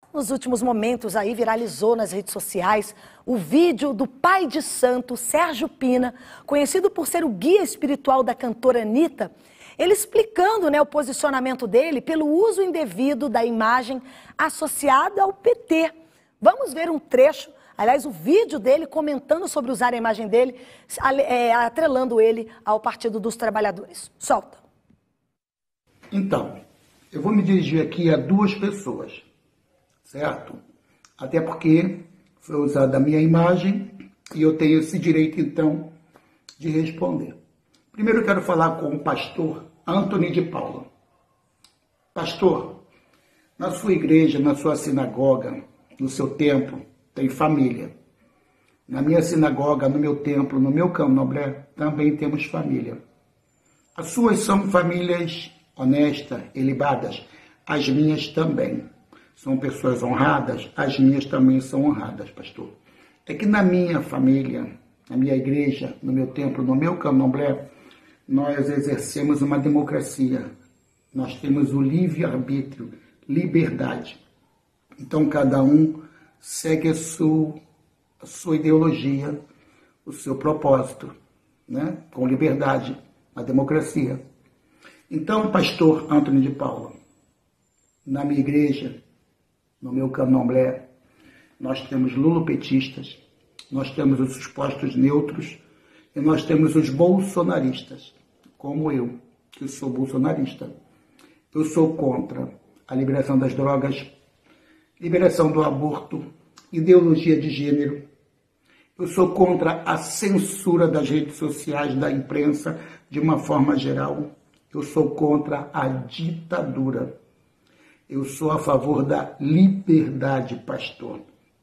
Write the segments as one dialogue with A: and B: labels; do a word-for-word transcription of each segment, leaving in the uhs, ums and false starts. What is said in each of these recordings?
A: Nos últimos momentos aí viralizou nas redes sociais o vídeo do pai de santo, Sérgio Pina, conhecido por ser o guia espiritual da cantora Anitta, ele explicando, né, o posicionamento dele pelo uso indevido da imagem associada ao P T. Vamos ver um trecho, aliás, o vídeo dele comentando sobre usar a imagem dele, é, atrelando ele ao Partido dos Trabalhadores. Solta.
B: Então, eu vou me dirigir aqui a duas pessoas, certo? Até porque foi usada a minha imagem e eu tenho esse direito, então, de responder. Primeiro eu quero falar com o pastor Antony de Paula. Pastor, na sua igreja, na sua sinagoga, no seu templo, tem família. Na minha sinagoga, no meu templo, no meu candomblé, também temos família. As suas são famílias honestas, ilibadas. As minhas também. São pessoas honradas, as minhas também são honradas, pastor. É que na minha família, na minha igreja, no meu templo, no meu candomblé, nós exercemos uma democracia. Nós temos o livre-arbítrio, liberdade. Então, cada um segue a sua, a sua ideologia, o seu propósito, né? Com liberdade, a democracia. Então, pastor Antony de Paula, na minha igreja, no meu candomblé, nós temos lulopetistas, nós temos os supostos neutros e nós temos os bolsonaristas, como eu, que sou bolsonarista. Eu sou contra a liberação das drogas, liberação do aborto, ideologia de gênero. Eu sou contra a censura das redes sociais, da imprensa, de uma forma geral. Eu sou contra a ditadura. Eu sou a favor da liberdade, pastor.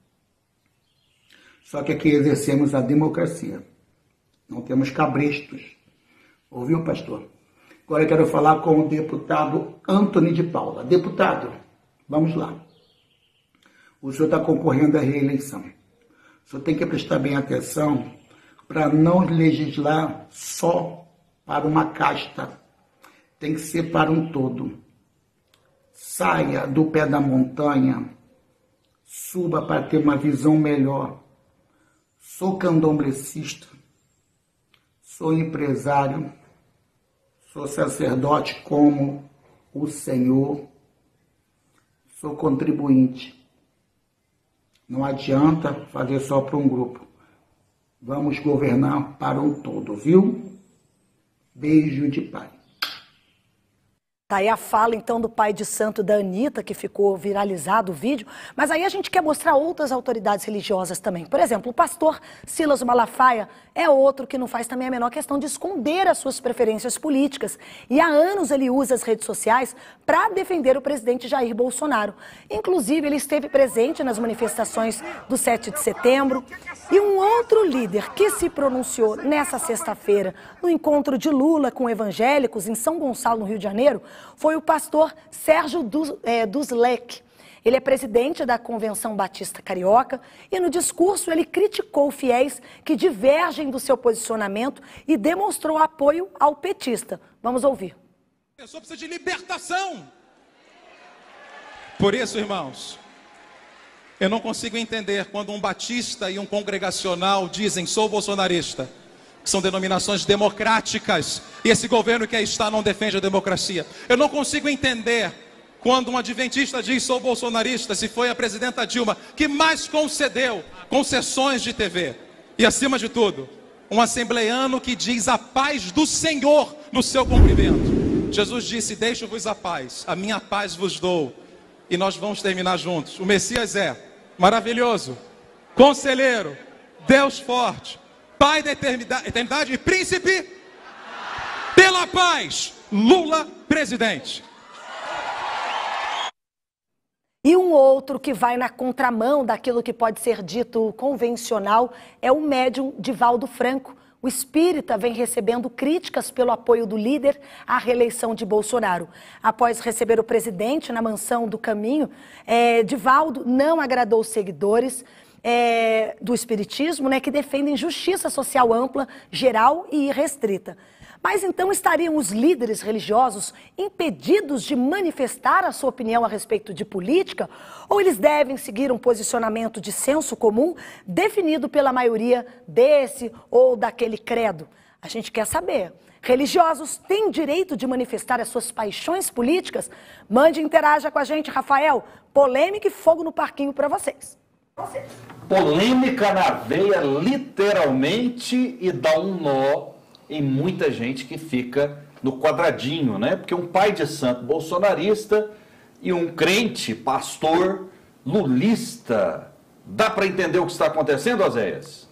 B: Só que aqui exercemos a democracia. Não temos cabrestos. Ouviu, pastor? Agora eu quero falar com o deputado Antony de Paula. Deputado, vamos lá. O senhor está concorrendo à reeleição. O senhor tem que prestar bem atenção para não legislar só para uma casta. Tem que ser para um todo. Saia do pé da montanha, suba para ter uma visão melhor. Sou candomblecista, sou empresário, sou sacerdote como o Senhor, sou contribuinte. Não adianta fazer só para um grupo. Vamos governar para um todo, viu? Beijo de pai.
A: Tá aí a fala, então, do pai de santo da Anitta, que ficou viralizado o vídeo. Mas aí a gente quer mostrar outras autoridades religiosas também. Por exemplo, o pastor Silas Malafaia é outro que não faz também a menor questão de esconder as suas preferências políticas. E há anos ele usa as redes sociais para defender o presidente Jair Bolsonaro. Inclusive, ele esteve presente nas manifestações do sete de setembro. E um outro líder que se pronunciou nessa sexta-feira no encontro de Lula com evangélicos em São Gonçalo, no Rio de Janeiro, foi o pastor Sérgio Duslec. Ele é presidente da Convenção Batista Carioca e no discurso ele criticou fiéis que divergem do seu posicionamento e demonstrou apoio ao petista. Vamos ouvir.
C: A pessoa precisa de libertação. Por isso, irmãos, eu não consigo entender quando um batista e um congregacional dizem sou bolsonarista. São denominações democráticas e esse governo que aí está não defende a democracia. Eu não consigo entender quando um adventista diz sou bolsonarista, se foi a presidenta Dilma que mais concedeu concessões de T V. E acima de tudo, um assembleiano que diz a paz do Senhor no seu cumprimento. Jesus disse, deixo-vos a paz, a minha paz vos dou. E nós vamos terminar juntos. O Messias é maravilhoso, conselheiro, Deus forte, Pai da eternidade e príncipe pela paz, Lula presidente.
A: E um outro que vai na contramão daquilo que pode ser dito convencional é o médium Divaldo Franco. O espírita vem recebendo críticas pelo apoio do líder à reeleição de Bolsonaro. Após receber o presidente na mansão do Caminho, é, Divaldo não agradou os seguidores é, do espiritismo, né, que defendem justiça social ampla, geral e irrestrita. Mas então estariam os líderes religiosos impedidos de manifestar a sua opinião a respeito de política? Ou eles devem seguir um posicionamento de senso comum definido pela maioria desse ou daquele credo? A gente quer saber. Religiosos têm direito de manifestar as suas paixões políticas? Mande e interaja com a gente, Rafael. Polêmica e fogo no parquinho para vocês.
D: Polêmica na veia, literalmente, e dá um nó em muita gente que fica no quadradinho, né? Porque um pai de santo bolsonarista e um crente, pastor, lulista, dá para entender o que está acontecendo, Oséias?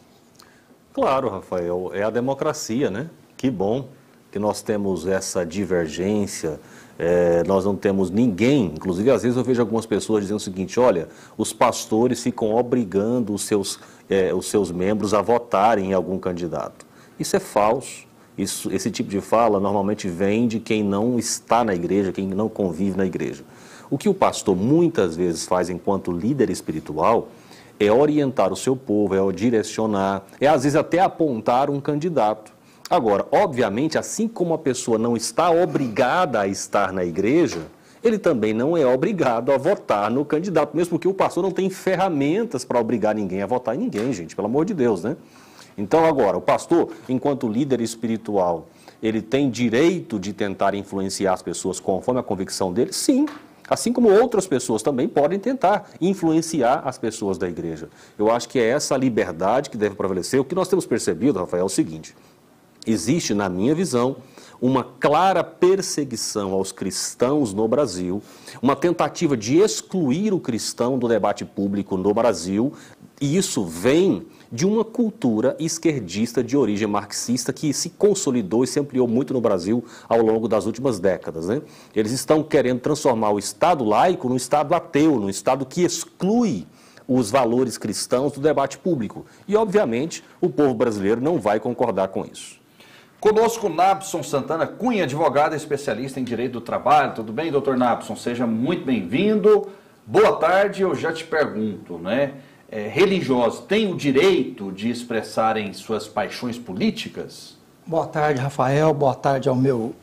E: Claro, Rafael, é a democracia, né? Que bom que nós temos essa divergência, é, nós não temos ninguém, inclusive às vezes eu vejo algumas pessoas dizendo o seguinte, olha, os pastores ficam obrigando os seus, é, os seus membros a votarem em algum candidato. Isso é falso. Isso, esse tipo de fala normalmente vem de quem não está na igreja, quem não convive na igreja. O que o pastor muitas vezes faz enquanto líder espiritual é orientar o seu povo, é direcionar, é às vezes até apontar um candidato. Agora, obviamente, assim como a pessoa não está obrigada a estar na igreja, ele também não é obrigado a votar no candidato, mesmo porque o pastor não tem ferramentas para obrigar ninguém a votar em ninguém, gente, pelo amor de Deus, né? Então, agora, o pastor, enquanto líder espiritual, ele tem direito de tentar influenciar as pessoas conforme a convicção dele? Sim. Assim como outras pessoas também podem tentar influenciar as pessoas da igreja. Eu acho que é essa liberdade que deve prevalecer. O que nós temos percebido, Rafael, é o seguinte. Existe, na minha visão, uma clara perseguição aos cristãos no Brasil, uma tentativa de excluir o cristão do debate público no Brasil, e isso vem de uma cultura esquerdista de origem marxista que se consolidou e se ampliou muito no Brasil ao longo das últimas décadas, né? Eles estão querendo transformar o Estado laico num Estado ateu, num Estado que exclui os valores cristãos do debate público. E, obviamente, o povo brasileiro não vai concordar com isso.
D: Conosco, Napson Santana Cunha, advogado e especialista em direito do trabalho. Tudo bem, doutor Napson? Seja muito bem-vindo. Boa tarde, eu já te pergunto, né? É, religiosos têm o direito de expressarem suas paixões políticas?
F: Boa tarde, Rafael. Boa tarde ao meu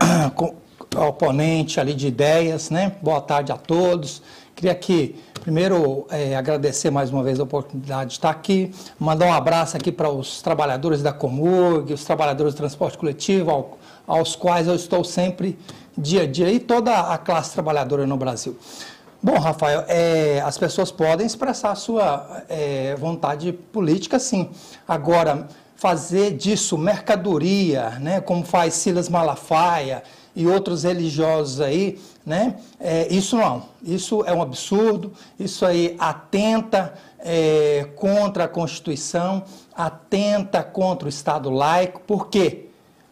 F: oponente ali de ideias, né? Boa tarde a todos. Queria aqui, primeiro, é, agradecer mais uma vez a oportunidade de estar aqui, mandar um abraço aqui para os trabalhadores da Comurg, os trabalhadores do transporte coletivo, ao, aos quais eu estou sempre dia a dia, e toda a classe trabalhadora no Brasil. Bom, Rafael, é, as pessoas podem expressar a sua é, vontade política, sim. Agora, fazer disso mercadoria, né, como faz Silas Malafaia e outros religiosos aí, né, é, isso não. Isso é um absurdo, isso aí atenta é, contra a Constituição, atenta contra o Estado laico. Por quê?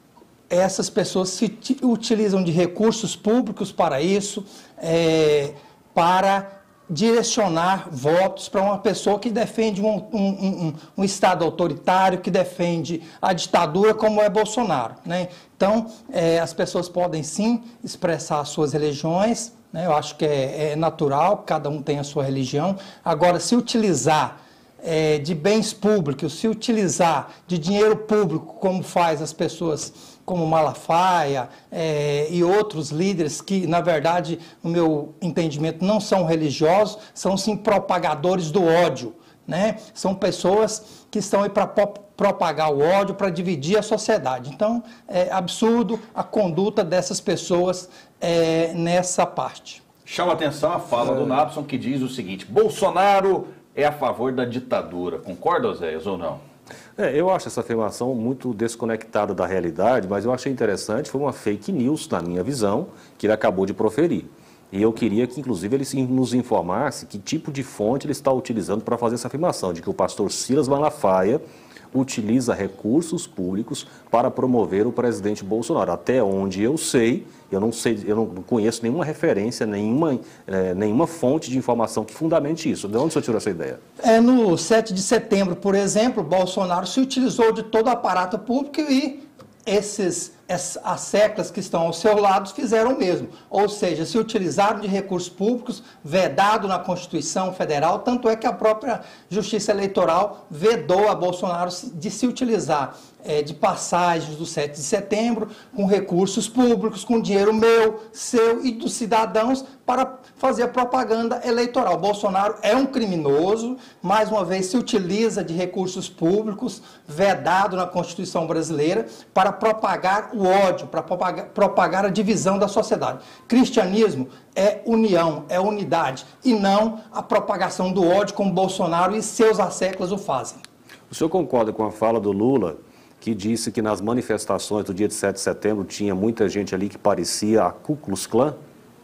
F: Essas pessoas se utilizam de recursos públicos para isso, é, para direcionar votos para uma pessoa que defende um, um, um, um Estado autoritário, que defende a ditadura, como é Bolsonaro, né? Então, é, as pessoas podem sim expressar suas religiões, né? Eu acho que é, é natural, cada um tem a sua religião. Agora, se utilizar é, de bens públicos, se utilizar de dinheiro público, como faz as pessoas como Malafaia é, e outros líderes que, na verdade, no meu entendimento, não são religiosos, são sim propagadores do ódio, né? São pessoas que estão aí para propagar o ódio, para dividir a sociedade. Então, é absurdo a conduta dessas pessoas é, nessa parte.
D: Chama atenção a fala do Napson, que diz o seguinte: Bolsonaro é a favor da ditadura. Concorda, Oséias, ou não?
E: É, eu acho essa afirmação muito desconectada da realidade, mas eu achei interessante, foi uma fake news, na minha visão, que ele acabou de proferir. E eu queria que, inclusive, ele nos informasse que tipo de fonte ele está utilizando para fazer essa afirmação, de que o pastor Silas Malafaia utiliza recursos públicos para promover o presidente Bolsonaro. Até onde eu sei, eu não sei, eu não conheço nenhuma referência, nenhuma, é, nenhuma fonte de informação que fundamente isso. De onde você tirou essa ideia?
F: É, no sete de setembro, por exemplo, Bolsonaro se utilizou de todo o aparato público e esses as seclas que estão ao seu lado fizeram o mesmo, ou seja, se utilizaram de recursos públicos vedado na Constituição Federal, tanto é que a própria Justiça Eleitoral vedou a Bolsonaro de se utilizar é, de passagens do sete de setembro com recursos públicos, com dinheiro meu, seu e dos cidadãos para fazer a propaganda eleitoral. Bolsonaro é um criminoso, mais uma vez se utiliza de recursos públicos vedado na Constituição brasileira para propagar o ódio, para propagar, propagar a divisão da sociedade. Cristianismo é união, é unidade, e não a propagação do ódio como Bolsonaro e seus asseclas o fazem.
E: O senhor concorda com a fala do Lula, que disse que nas manifestações do dia de sete de setembro tinha muita gente ali que parecia a Ku Klux Klan?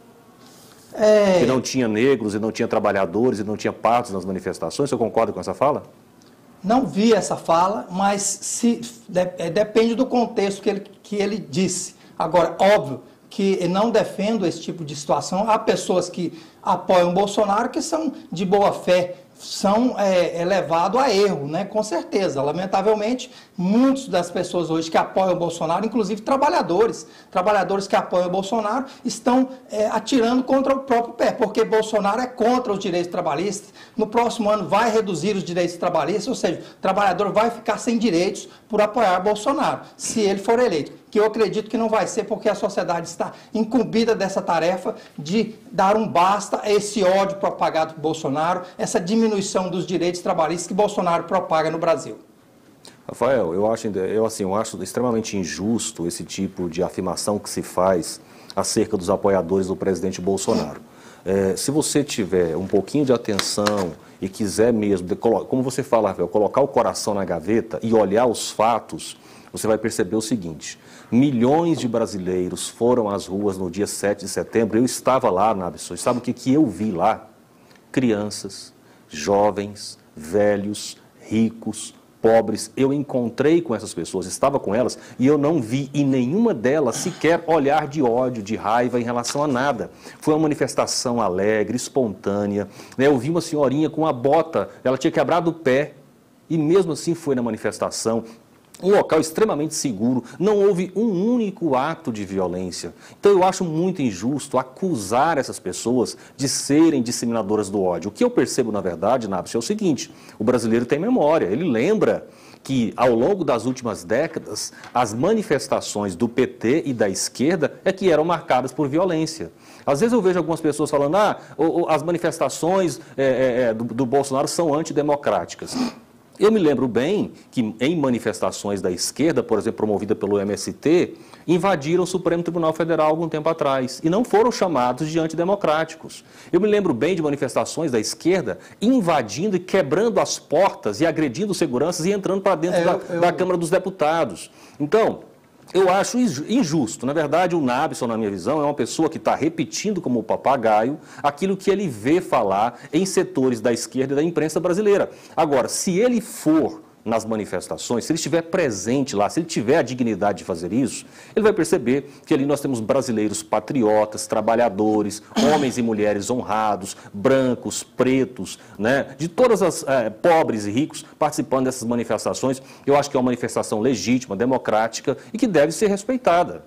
E: É... Que não tinha negros, e não tinha trabalhadores, e não tinha partos nas manifestações. O senhor concorda com essa fala?
F: Não vi essa fala, mas se, de, depende do contexto que ele, que ele disse. Agora, óbvio que eu não defendo esse tipo de situação. Há pessoas que apoiam o Bolsonaro que são de boa fé, são é, é levado a erro, né? Com certeza. Lamentavelmente, muitas das pessoas hoje que apoiam o Bolsonaro, inclusive trabalhadores, trabalhadores que apoiam o Bolsonaro, estão é, atirando contra o próprio pé, porque Bolsonaro é contra os direitos trabalhistas. No próximo ano vai reduzir os direitos trabalhistas, ou seja, o trabalhador vai ficar sem direitos por apoiar Bolsonaro, se ele for eleito. Que eu acredito que não vai ser, porque a sociedade está incumbida dessa tarefa de dar um basta a esse ódio propagado por Bolsonaro, essa diminuição dos direitos trabalhistas que Bolsonaro propaga no Brasil.
E: Rafael, eu acho, eu, assim, eu acho extremamente injusto esse tipo de afirmação que se faz acerca dos apoiadores do presidente Bolsonaro. É, se você tiver um pouquinho de atenção e quiser mesmo, como você fala, Rafael, colocar o coração na gaveta e olhar os fatos, você vai perceber o seguinte: milhões de brasileiros foram às ruas no dia sete de setembro, eu estava lá, Nabson, sabe o que, que eu vi lá? Crianças, jovens, velhos, ricos, pobres, eu encontrei com essas pessoas, estava com elas e eu não vi em nenhuma delas sequer olhar de ódio, de raiva em relação a nada. Foi uma manifestação alegre, espontânea, né? Eu vi uma senhorinha com uma bota, ela tinha quebrado o pé e mesmo assim foi na manifestação. Um local extremamente seguro, não houve um único ato de violência. Então eu acho muito injusto acusar essas pessoas de serem disseminadoras do ódio. O que eu percebo, na verdade, Nabson, é o seguinte: o brasileiro tem memória, ele lembra que ao longo das últimas décadas, as manifestações do P T e da esquerda é que eram marcadas por violência. Às vezes eu vejo algumas pessoas falando, ah, as manifestações é, é, do, do Bolsonaro são antidemocráticas. Eu me lembro bem que em manifestações da esquerda, por exemplo, promovida pelo M S T, invadiram o Supremo Tribunal Federal algum tempo atrás e não foram chamados de antidemocráticos. Eu me lembro bem de manifestações da esquerda invadindo e quebrando as portas e agredindo seguranças e entrando para dentro é, da, eu... da Câmara dos Deputados. Então, eu acho injusto. Na verdade, o Nabson, na minha visão, é uma pessoa que está repetindo como papagaio aquilo que ele vê falar em setores da esquerda e da imprensa brasileira. Agora, se ele for nas manifestações, se ele estiver presente lá, se ele tiver a dignidade de fazer isso, ele vai perceber que ali nós temos brasileiros patriotas, trabalhadores, homens e mulheres honrados, brancos, pretos, né, de todas as eh, pobres e ricos participando dessas manifestações. Eu acho que é uma manifestação legítima, democrática e que deve ser respeitada.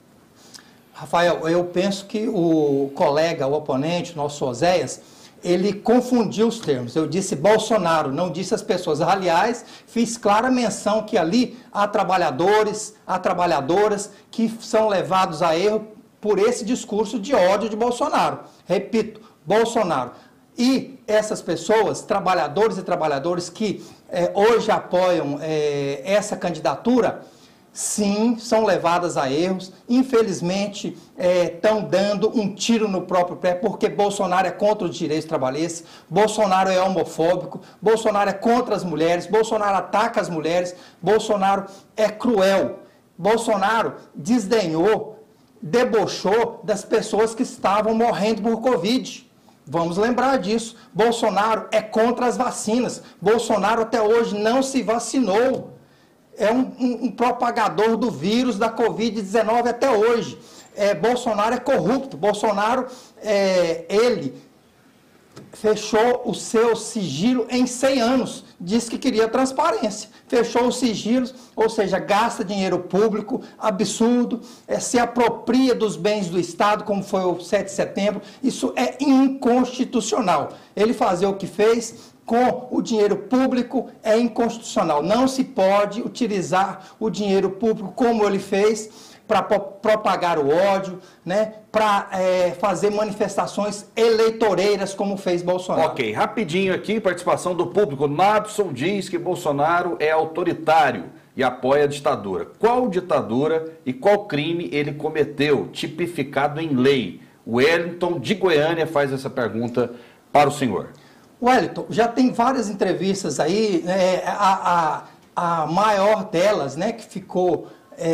F: Rafael, eu penso que o colega, o oponente, nosso Oséias, ele confundiu os termos. Eu disse Bolsonaro, não disse as pessoas. Aliás, fiz clara menção que ali há trabalhadores, há trabalhadoras que são levados a erro por esse discurso de ódio de Bolsonaro. Repito, Bolsonaro. E essas pessoas, trabalhadores e trabalhadoras que eh, hoje apoiam eh, essa candidatura, sim, são levadas a erros. Infelizmente, estão é, dando um tiro no próprio pé, porque Bolsonaro é contra os direitos trabalhistas, Bolsonaro é homofóbico, Bolsonaro é contra as mulheres, Bolsonaro ataca as mulheres, Bolsonaro é cruel. Bolsonaro desdenhou, debochou das pessoas que estavam morrendo por Covid. Vamos lembrar disso. Bolsonaro é contra as vacinas. Bolsonaro até hoje não se vacinou. É um, um, um propagador do vírus da Covid dezenove até hoje. É, Bolsonaro é corrupto. Bolsonaro, é, ele fechou o seu sigilo em cem anos, disse que queria transparência, fechou os sigilos, ou seja, gasta dinheiro público, absurdo, é, se apropria dos bens do Estado, como foi o sete de setembro, isso é inconstitucional. Ele fazer o que fez com o dinheiro público é inconstitucional, não se pode utilizar o dinheiro público como ele fez, para propagar o ódio, né, para é, fazer manifestações eleitoreiras, como fez Bolsonaro.
D: Ok, rapidinho aqui, participação do público. Nadson diz que Bolsonaro é autoritário e apoia a ditadura. Qual ditadura e qual crime ele cometeu, tipificado em lei? Wellington, de Goiânia, faz essa pergunta para o senhor.
F: Wellington, já tem várias entrevistas aí, né, a, a, a maior delas, né, que ficou...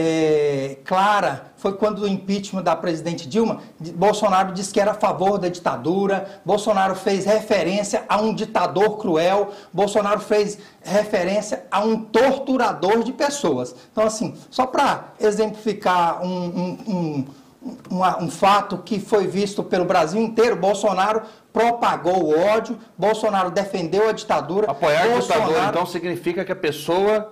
F: É, clara, foi quando o impeachment da presidente Dilma, Bolsonaro disse que era a favor da ditadura, Bolsonaro fez referência a um ditador cruel, Bolsonaro fez referência a um torturador de pessoas. Então, assim, só para exemplificar um, um, um, um, um fato que foi visto pelo Brasil inteiro, Bolsonaro propagou o ódio, Bolsonaro defendeu a ditadura.
D: Apoiar
F: Bolsonaro...
D: a ditadura, então, significa que a pessoa...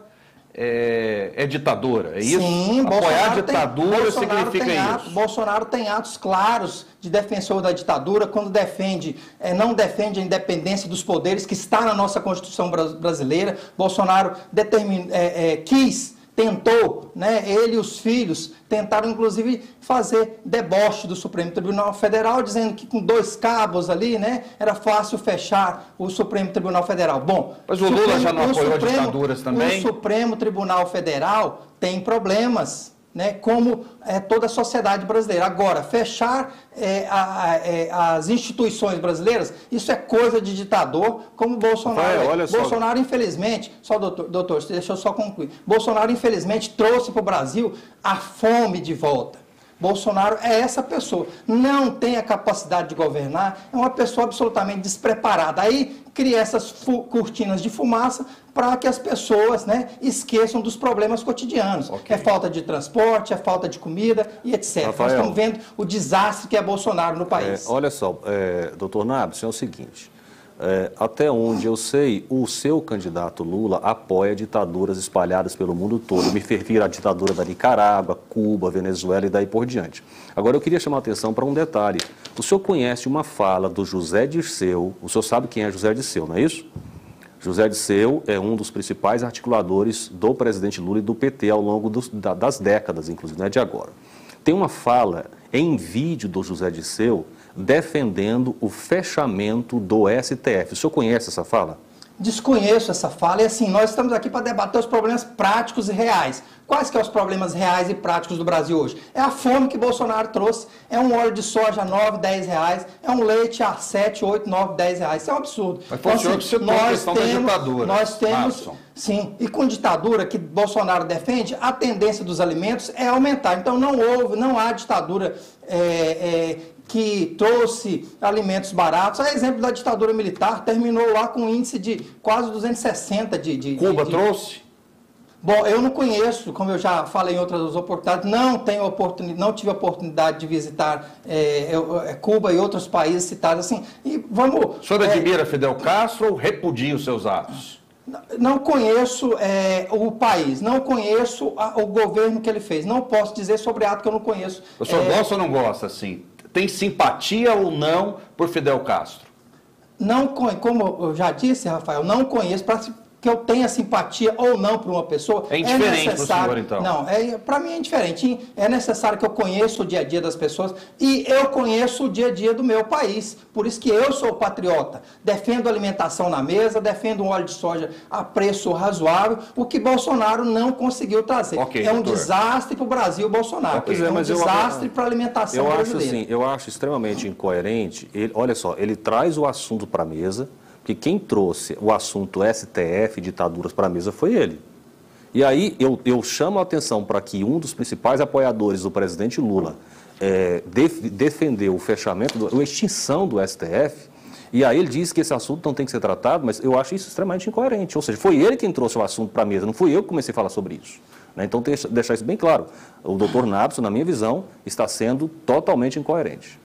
D: É, é ditadora, é isso?
F: Sim,
D: apoiar
F: Bolsonaro
D: a ditadura
F: tem,
D: significa
F: tem ato,
D: isso.
F: Bolsonaro tem atos claros de defensor da ditadura, quando defende, é, não defende a independência dos poderes, que está na nossa Constituição brasileira. Bolsonaro determin, é, é, quis, tentou, né, ele e os filhos tentaram, inclusive, fazer deboche do Supremo Tribunal Federal, dizendo que com dois cabos ali, né, era fácil fechar o Supremo Tribunal Federal. Bom,
D: mas o Lula
F: Supremo,
D: já não apoiou
F: Supremo,
D: ditaduras também?
F: O Supremo Tribunal Federal tem problemas, né, como é, toda a sociedade brasileira. Agora, fechar é, a, a, é, as instituições brasileiras, isso é coisa de ditador, como Bolsonaro.
E: Vai, olha só.
F: Bolsonaro, infelizmente, só doutor, doutor, deixa eu só concluir. Bolsonaro, infelizmente, trouxe para o Brasil a fome de volta. Bolsonaro é essa pessoa, não tem a capacidade de governar, é uma pessoa absolutamente despreparada. Aí cria essas cortinas de fumaça para que as pessoas, né, esqueçam dos problemas cotidianos. Okay. É falta de transporte, é falta de comida e etcétera. Rafael, nós estamos vendo o desastre que é Bolsonaro no país.
E: É, olha só, é, doutor Nabson, é o seguinte... É, até onde eu sei, o seu candidato Lula apoia ditaduras espalhadas pelo mundo todo. Me refiro à ditadura da Nicarágua, Cuba, Venezuela e daí por diante. Agora, eu queria chamar a atenção para um detalhe. O senhor conhece uma fala do José Dirceu, o senhor sabe quem é José Dirceu, não é isso? José Dirceu é um dos principais articuladores do presidente Lula e do P T ao longo dos, da, das décadas, inclusive, não é de agora. Tem uma fala em vídeo do José Dirceu defendendo o fechamento do S T F. O senhor conhece essa fala?
F: Desconheço essa fala e assim, nós estamos aqui para debater os problemas práticos e reais. Quais que são os problemas reais e práticos do Brasil hoje? É a fome que Bolsonaro trouxe, é um óleo de soja a nove, dez reais, é um leite a sete, oito, nove, dez reais. Isso é um absurdo.
D: Mas foi então, o senhor que citou a questão da ditadura.
F: Nós temos, Madison. Sim, e com ditadura que Bolsonaro defende, a tendência dos alimentos é aumentar. Então não houve, não há ditadura é, é, que trouxe alimentos baratos. A exemplo da ditadura militar, terminou lá com um índice de quase duzentos e sessenta de... de
D: Cuba
F: de, de...
D: trouxe?
F: Bom, eu não conheço, como eu já falei em outras oportunidades, não tenho oportunidade, não tive a oportunidade de visitar é, é, Cuba e outros países citados assim. E vamos.
D: O senhor admira é, Fidel Castro ou repudia os seus atos?
F: Não conheço é, o país, não conheço a, o governo que ele fez. Não posso dizer sobre ato que eu não conheço.
D: O senhor
F: é,
D: gosta ou não gosta, assim? Tem simpatia ou não por Fidel Castro?
F: Não, como eu já disse, Rafael, não conheço. Pra, que eu tenha simpatia ou não por uma pessoa,
D: é indiferente
F: é necessário.
D: Pro senhor, então.
F: Não, é, para mim é indiferente. É necessário que eu conheça o dia a dia das pessoas e eu conheço o dia a dia do meu país. Por isso que eu sou patriota. Defendo alimentação na mesa, defendo um óleo de soja a preço razoável, o que Bolsonaro não conseguiu trazer.
E: Okay,
F: é um
E: doutor.
F: desastre para o Brasil, Bolsonaro.
E: Okay,
F: é um desastre para a alimentação
E: eu
F: brasileira.
E: Acho, assim, eu acho extremamente incoerente. Ele, olha só, ele traz o assunto para a mesa, porque quem trouxe o assunto S T F, ditaduras, para a mesa foi ele. E aí eu, eu chamo a atenção para que um dos principais apoiadores do presidente Lula é, def, defendeu o fechamento, do, a extinção do S T F, e aí ele diz que esse assunto não tem que ser tratado, mas eu acho isso extremamente incoerente. Ou seja, foi ele quem trouxe o assunto para a mesa, não fui eu que comecei a falar sobre isso. Né? Então, tem que deixar isso bem claro. O doutor Nabson, na minha visão, está sendo totalmente incoerente.